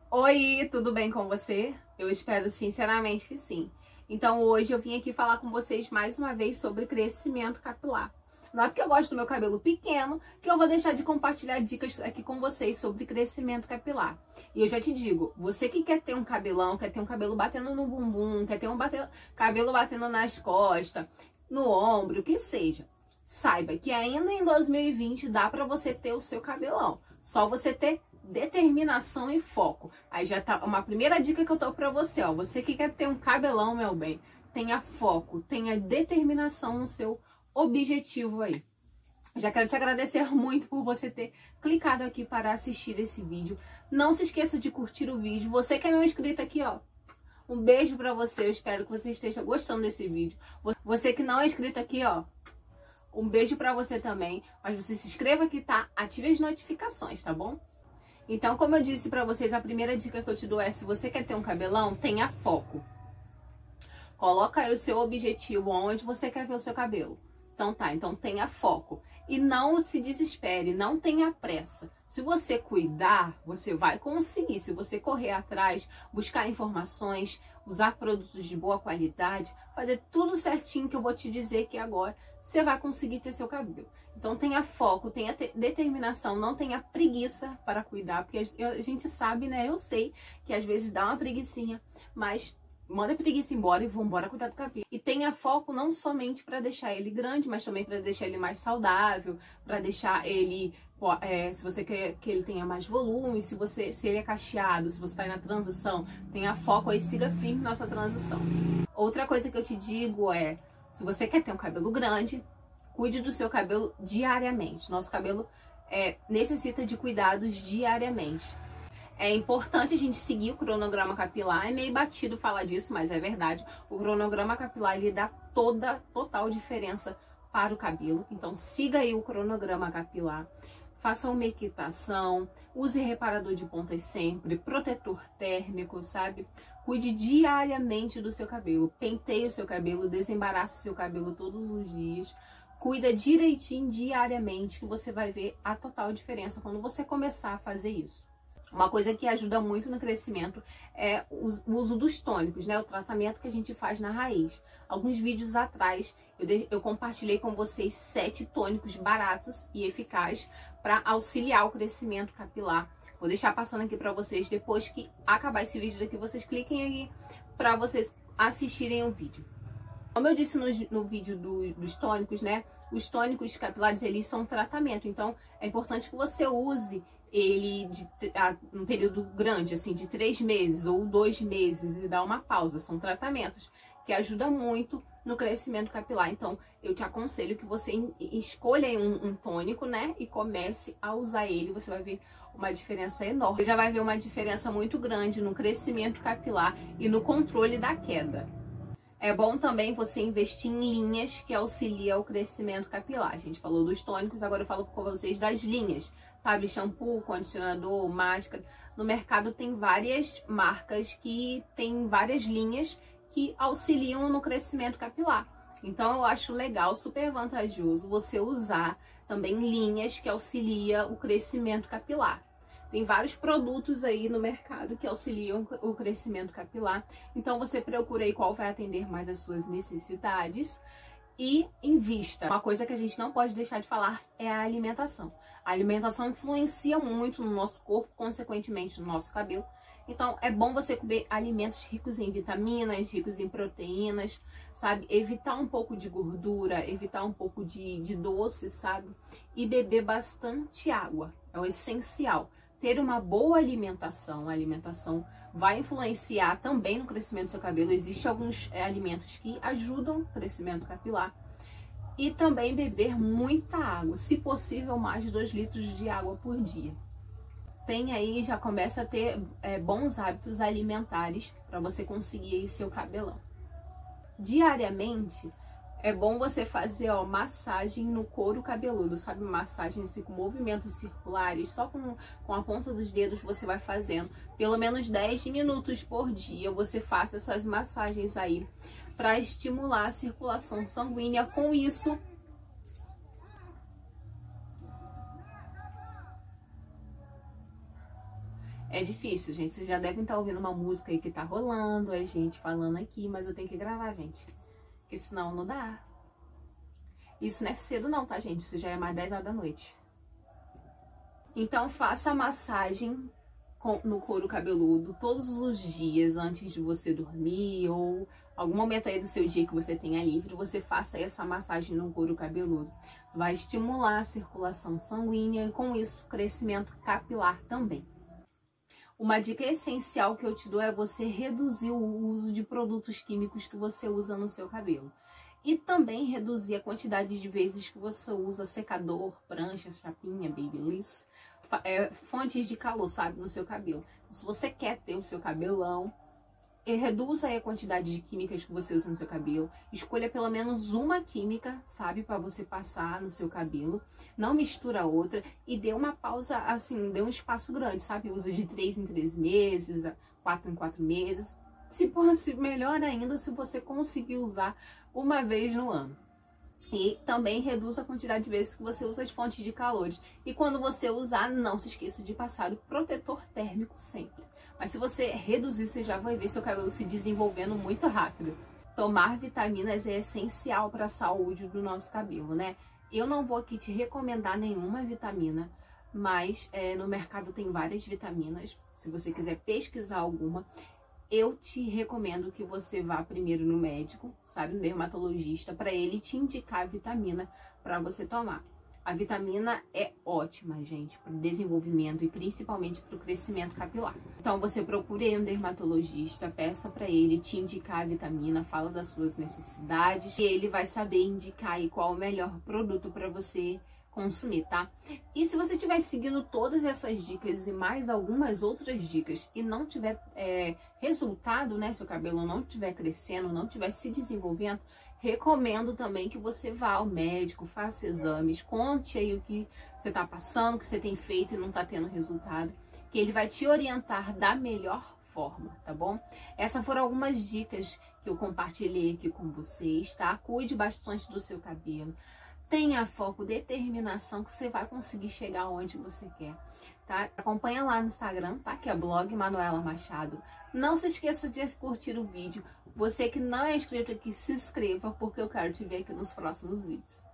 Oi, tudo bem com você? Eu espero sinceramente que sim. Então hoje eu vim aqui falar com vocês mais uma vez sobre crescimento capilar. Não é porque eu gosto do meu cabelo pequeno que eu vou deixar de compartilhar dicas aqui com vocês sobre crescimento capilar. E eu já te digo, você que quer ter um cabelão, quer ter um cabelo batendo no bumbum, quer ter cabelo batendo nas costas, no ombro, o que seja, saiba que ainda em 2020 dá pra você ter o seu cabelão. Só você ter determinação e foco. Aí já tá uma primeira dica que eu tô pra você, ó. Você que quer ter um cabelão, meu bem, tenha foco, tenha determinação no seu objetivo aí. Já quero te agradecer muito por você ter clicado aqui para assistir esse vídeo. Não se esqueça de curtir o vídeo. Você que é meu inscrito aqui, ó, um beijo pra você. Eu espero que você esteja gostando desse vídeo. Você que não é inscrito aqui, ó, um beijo pra você também. Mas você se inscreva aqui, tá? Ative as notificações, tá bom? Então, como eu disse pra vocês, a primeira dica que eu te dou é: se você quer ter um cabelão, tenha foco. Coloca aí o seu objetivo, onde você quer ver o seu cabelo. Então tá, então tenha foco. E não se desespere, não tenha pressa. Se você cuidar, você vai conseguir. Se você correr atrás, buscar informações, usar produtos de boa qualidade, fazer tudo certinho que eu vou te dizer que agora você vai conseguir ter seu cabelo. Então tenha foco, tenha determinação, não tenha preguiça para cuidar, porque a gente sabe, né? Eu sei que às vezes dá uma preguicinha, mas manda a preguiça embora e vambora cuidar do cabelo. E tenha foco não somente para deixar ele grande, mas também para deixar ele mais saudável, para deixar ele, se você quer que ele tenha mais volume, se ele é cacheado, se você está na transição, tenha foco aí, siga firme na sua transição. Outra coisa que eu te digo é: se você quer ter um cabelo grande, cuide do seu cabelo diariamente. Nosso cabelo necessita de cuidados diariamente. É importante a gente seguir o cronograma capilar. É meio batido falar disso, mas é verdade. O cronograma capilar, ele dá total diferença para o cabelo. Então siga aí o cronograma capilar. Faça uma equitação, use reparador de pontas sempre, protetor térmico, sabe? Cuide diariamente do seu cabelo. Penteie o seu cabelo, desembarace seu cabelo todos os dias. Cuida direitinho diariamente, que você vai ver a total diferença quando você começar a fazer isso. Uma coisa que ajuda muito no crescimento é o uso dos tônicos, né? O tratamento que a gente faz na raiz. Alguns vídeos atrás eu compartilhei com vocês 7 tônicos baratos e eficazes para auxiliar o crescimento capilar. Vou deixar passando aqui para vocês. Depois que acabar esse vídeo daqui, vocês cliquem aqui para vocês assistirem o vídeo. Como eu disse no vídeo dos tônicos, né? Os tônicos capilares, eles são tratamento. Então, é importante que você use ele um período grande, assim, de 3 meses ou 2 meses, e dá uma pausa. São tratamentos que ajudam muito no crescimento capilar. Então, eu te aconselho que você escolha um tônico, né? E comece a usar ele. Você vai ver uma diferença enorme. Você já vai ver uma diferença muito grande no crescimento capilar e no controle da queda. É bom também você investir em linhas que auxiliam o crescimento capilar. A gente falou dos tônicos, agora eu falo com vocês das linhas, sabe? Shampoo, condicionador, máscara. No mercado tem várias marcas que tem várias linhas que auxiliam no crescimento capilar. Então eu acho legal, super vantajoso você usar também linhas que auxiliam o crescimento capilar. Tem vários produtos aí no mercado que auxiliam o crescimento capilar. Então você procura aí qual vai atender mais as suas necessidades e invista. Uma coisa que a gente não pode deixar de falar é a alimentação. A alimentação influencia muito no nosso corpo, consequentemente no nosso cabelo. Então é bom você comer alimentos ricos em vitaminas, ricos em proteínas, sabe? Evitar um pouco de gordura, evitar um pouco de doce, sabe? E beber bastante água, é o essencial. Ter uma boa alimentação, a alimentação vai influenciar também no crescimento do seu cabelo. Existem alguns alimentos que ajudam o crescimento capilar. E também beber muita água, se possível mais de 2 litros de água por dia. Tem aí, já começa a ter bons hábitos alimentares para você conseguir aí seu cabelão. Diariamente, é bom você fazer, ó, massagem no couro cabeludo, sabe? Massagem assim, com movimentos circulares, só com a ponta dos dedos você vai fazendo. Pelo menos 10 minutos por dia você faça essas massagens aí para estimular a circulação sanguínea. Com isso, É difícil, gente. Vocês já devem estar ouvindo uma música aí que tá rolando, a gente falando aqui, mas eu tenho que gravar, gente. Porque senão não dá. Isso não é cedo não, tá, gente? Isso já é mais 10 horas da noite. Então faça a massagem no couro cabeludo todos os dias antes de você dormir ou algum momento aí do seu dia que você tenha livre, você faça essa massagem no couro cabeludo. Vai estimular a circulação sanguínea e com isso crescimento capilar também. Uma dica essencial que eu te dou é você reduzir o uso de produtos químicos que você usa no seu cabelo. E também reduzir a quantidade de vezes que você usa secador, prancha, chapinha, babyliss, fontes de calor, sabe, no seu cabelo. Se você quer ter o seu cabelão, reduza aí a quantidade de químicas que você usa no seu cabelo. Escolha pelo menos uma química, sabe, para você passar no seu cabelo. Não mistura a outra e dê uma pausa, assim, dê um espaço grande, sabe? Usa de 3 em 3 meses, 4 em 4 meses. Se fosse melhor ainda se você conseguir usar uma vez no ano. E também reduz a quantidade de vezes que você usa as fontes de calores. E quando você usar, não se esqueça de passar o protetor térmico sempre. Mas se você reduzir, você já vai ver seu cabelo se desenvolvendo muito rápido. Tomar vitaminas é essencial para a saúde do nosso cabelo, né? Eu não vou aqui te recomendar nenhuma vitamina, mas no mercado tem várias vitaminas. Se você quiser pesquisar alguma, eu te recomendo que você vá primeiro no médico, sabe, no dermatologista, para ele te indicar a vitamina para você tomar. A vitamina é ótima, gente, para o desenvolvimento e principalmente para o crescimento capilar. Então você procure aí um dermatologista, peça para ele te indicar a vitamina, fala das suas necessidades e ele vai saber indicar aí qual o melhor produto para você consumir, tá? E se você estiver seguindo todas essas dicas e mais algumas outras dicas e não tiver resultado, né? Seu cabelo não estiver crescendo, não estiver se desenvolvendo, recomendo também que você vá ao médico, faça exames, conte aí o que você tá passando, o que você tem feito e não tá tendo resultado, que ele vai te orientar da melhor forma, tá bom? Essas foram algumas dicas que eu compartilhei aqui com vocês, tá? Cuide bastante do seu cabelo. Tenha foco, determinação, que você vai conseguir chegar onde você quer, tá? Acompanha lá no Instagram, tá? Que é blog Manuela Machado. Não se esqueça de curtir o vídeo. Você que não é inscrito aqui, se inscreva, porque eu quero te ver aqui nos próximos vídeos.